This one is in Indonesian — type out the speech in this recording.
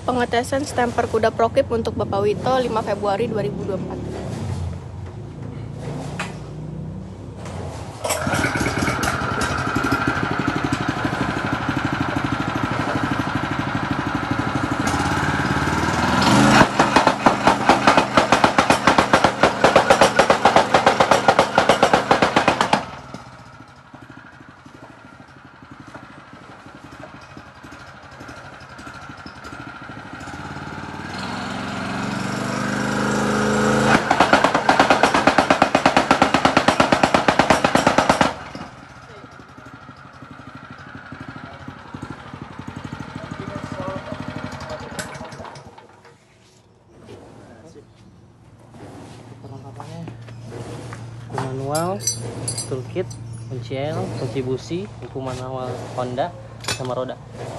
pengetesan stemper kuda Prokip untuk Bapak Wito 5 Februari 2024. Perlengkapannya buku manual, toolkit, kunci L, kunci busi, buku manual Honda sama roda.